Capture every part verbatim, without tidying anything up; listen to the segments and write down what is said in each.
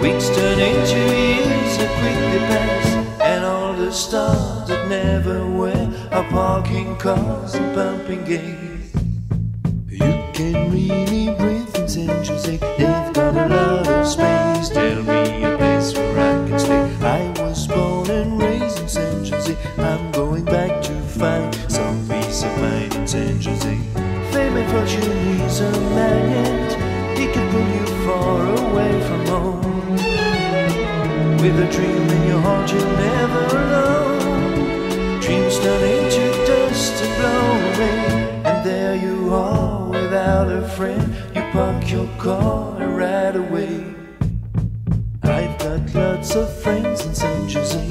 Weeks turn into years that quickly pass, and all the stars that never were are parking cars and pumping gas. You can really breathe in Saint Jose. They've got a lot of space. Tell me a place where I can stay. I was born and raised in Saint Jose. I'm going back to find some peace of mind in Saint Jose. Fame and fortune is a magnet. It can pull you far away from home. With a dream in your heart you're never alone. Dreams turn into dust and blow away, and there you are without a friend. You park your car and ride away. I've got lots of friends in Saint Jose.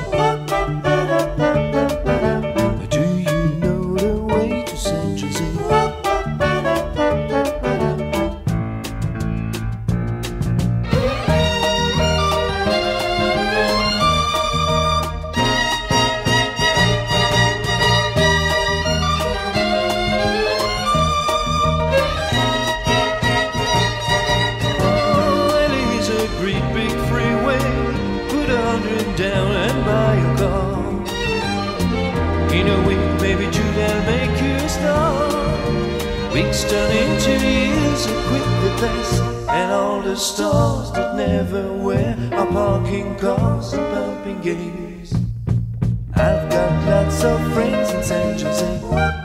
Do you know the way to Saint Jose? Down and buy a car. In a week, maybe June will make you a star. Weeks turn into years and quickly pass, and all the stars that never were are parking cars and pumping gas. I've got lots of friends in Saint Jose.